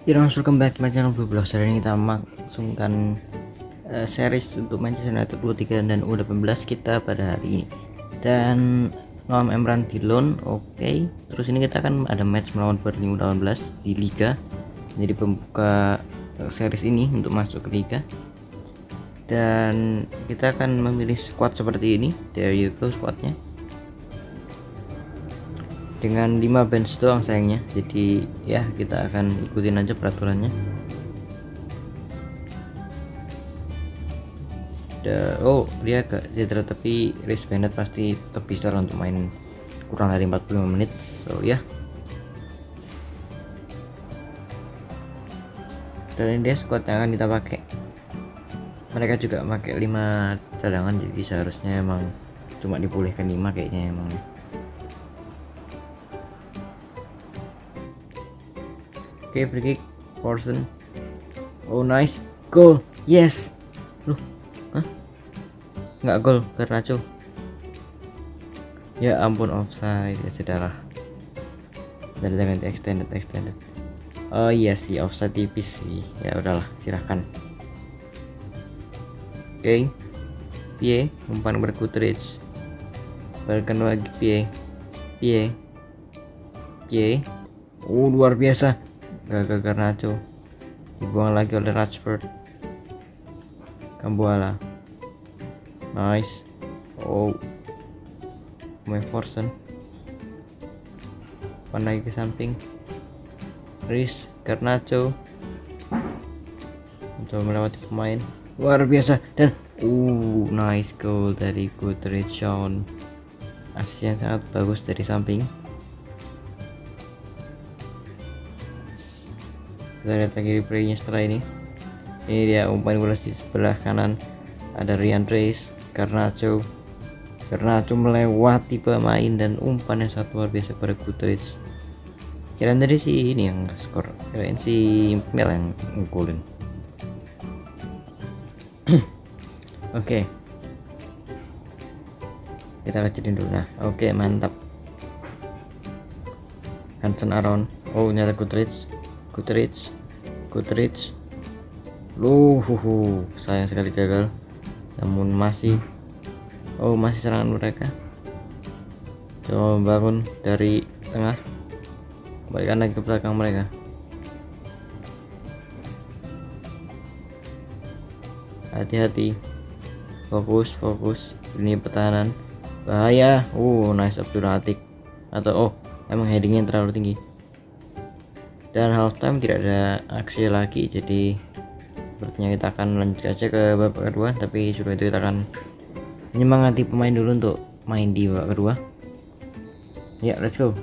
Welcome back to my channel Blog. Hari ini kita melangsungkan series untuk Manchester United 23 dan U18 kita pada hari ini. Dan Noam Emran di loan, oke. Terus ini kita akan ada match melawan Burnley U18 di Liga. Jadi pembuka series ini untuk masuk ke Liga. Dan kita akan memilih squad seperti ini. There you go squadnya. Dengan 5 bench doang sayangnya, jadi ya kita akan ikutin aja peraturannya. Dia agak cedera, tapi Reece Bennett pasti tetap bisa untuk main kurang dari 45 menit. So ya, dan ini dia squad yang akan kita pakai. Mereka juga pakai 5 cadangan, jadi seharusnya emang cuma dipulihkan 5 kayaknya emang. Oke, free kick Forsen. Oh nice, goal, yes. Loh, nggak gol, Garnacho. Ya ampun, offside. Ya sudahlah, dari ganti extended. Oh iya sih, offside tipis sih. Ya udahlah, silahkan. Oke, Pie umpan berkutridge. Balikan lagi Pie. Oh luar biasa. Gagal Garnacho, dibuang lagi oleh Rashford. Kambuala, nice. Oh, Forsen pandai ke samping. Reece, Garnacho mencoba melewati pemain, luar biasa. Dan nice goal dari Goodrich Shawn. Asis yang sangat bagus dari samping. Kita lihat lagi replaynya setelah ini. Ini dia umpan bola di sebelah kanan, ada Ryan Reis, Garnacho melewati pemain dan umpan yang sangat luar biasa pada Goodrich. Kirain tadi si ini yang skor, kirain si Mel yang ngegolin. Oke, kita lanjutin dulu. Nah, oke, mantap. Hansen Aaron, nyata Goodrich. Sayang sekali gagal. Namun masih serangan mereka. Coba bangun dari tengah, kembalikan lagi ke belakang mereka. Hati-hati, fokus. Ini pertahanan bahaya. Nice Abdul Atik. Atau emang headingnya terlalu tinggi. Dan halftime tidak ada aksi lagi, jadi sepertinya kita akan lanjut aja ke babak kedua. Tapi sebelum itu kita akan menyemangati pemain dulu untuk main di babak kedua. Ya, let's go.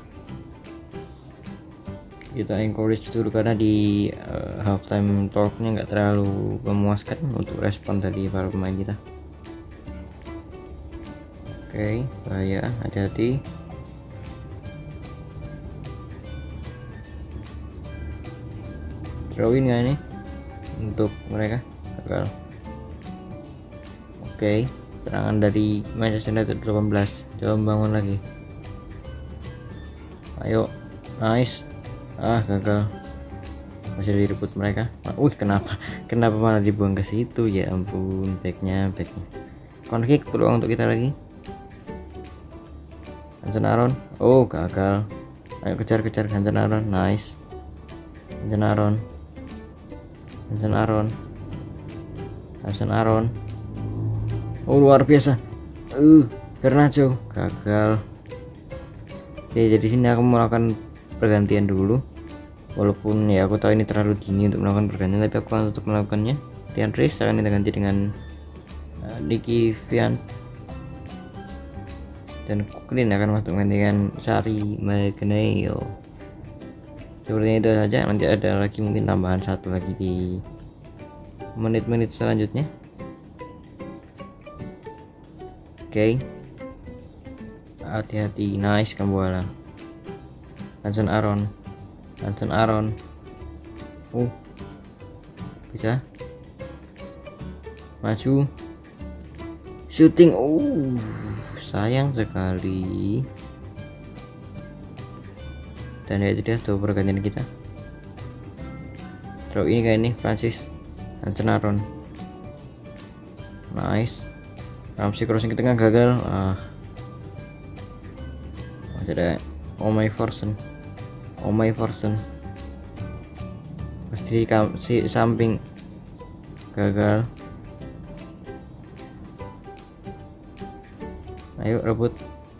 Kita encourage dulu karena di halftime talknya nggak terlalu memuaskan untuk respon dari para pemain kita. Oke, bahaya, hati-hati. Drawin nggak ini untuk mereka? Gagal. Oke, serangan dari Manchester United 18. Coba bangun lagi. Ayo, nice. Gagal. Masih direbut mereka. Kenapa malah dibuang ke situ? Ya ampun, backnya. Corner kick, peluang untuk kita lagi. Hansen Aaron. Gagal. Ayo kejar Hansen Aaron. Nice. Hansen Aaron. Luar biasa. Garnacho gagal. Oke, jadi sini aku melakukan pergantian dulu. Walaupun ya aku tahu ini terlalu dini untuk melakukan pergantian, tapi aku akan tetap melakukannya. Ryan Reis akan kita ganti dengan Nicky Vian. Dan Kuklin akan masuk dengan Sari Maguire. Sepertinya itu saja. Nanti ada lagi mungkin tambahan satu lagi di menit-menit selanjutnya. Oke, hati-hati. Nice, Kambuala. Hansen Aaron. Bisa maju, shooting. Sayang sekali. Dan itu dia tuh pergantian kita. Draw ini kayak ini Francis Ancenaron. Nice. Ramsey crossing ke tengah gagal. Masih ada Omay Forsen. Pasti si samping gagal. Ayo rebut.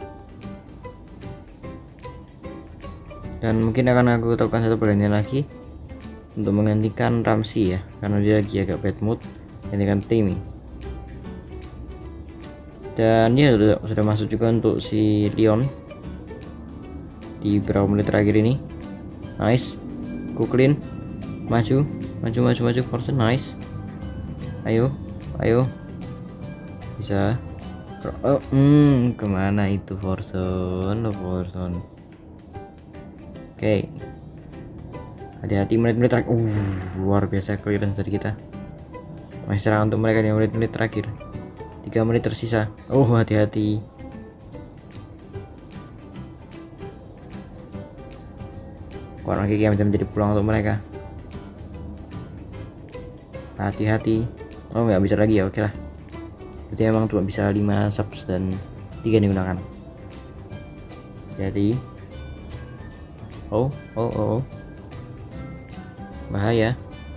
Dan mungkin akan aku lakukan satu pergantian lagi untuk menggantikan Ramsey ya, karena dia lagi agak bad mood. Gantikan Timmy. Dan dia sudah masuk juga untuk si Leon di beberapa menit terakhir ini. Nice. Kuklin maju Forsen. Nice. Ayo bisa. Kemana itu Forsen? Oke. Hati-hati menit-menit terakhir. Luar biasa clearance dari kita. Masih serang untuk mereka di menit-menit terakhir. 3 menit tersisa. Hati-hati. Corner kick yang menjadi peluang untuk mereka. Hati-hati. Nggak bisa lagi ya. Oke lah. Berarti memang cuma bisa 5 subs dan 3 digunakan. Jadi bahaya.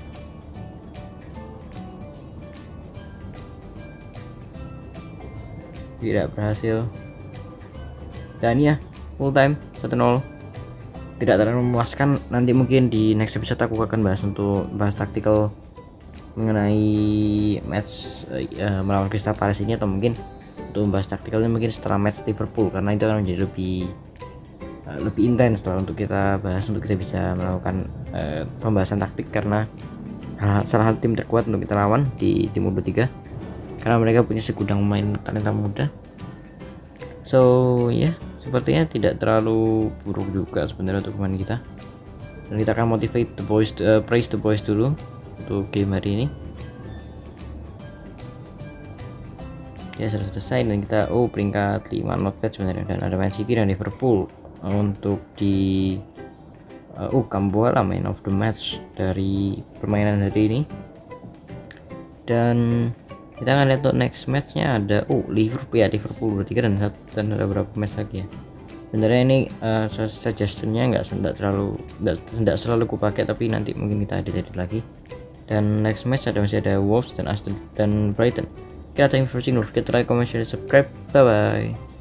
Tidak berhasil. Dan ya full time 1-0. Tidak terlalu memuaskan. Nanti mungkin di next episode aku akan bahas taktikal mengenai match melawan Crystal Palace ini, atau mungkin untuk membahas taktikalnya mungkin setelah match Liverpool, karena itu akan menjadi lebih intens lah untuk kita bahas, untuk kita bisa melakukan pembahasan taktik, karena salah satu tim terkuat untuk kita lawan di tim U23, karena mereka punya segudang pemain talenta muda. So sepertinya tidak terlalu buruk juga sebenarnya untuk pemain kita, dan kita akan motivate the boys, praise the boys dulu untuk game hari ini. Ya sudah selesai, dan kita peringkat 5, not bad sebenarnya. Dan ada Man City dan Liverpool untuk di Gamboa man of the match dari permainan hari ini. Dan kita akan lihat untuk next matchnya ada Liverpool 23 dan ada berapa match lagi ya. Sebenarnya ini suggestionnya nggak selalu ku pakai, tapi nanti mungkin kita edit lagi. Dan next match masih ada Wolves dan Brighton. Kita thank you for watching. Don't forget to like, comment, share, subscribe. Bye bye.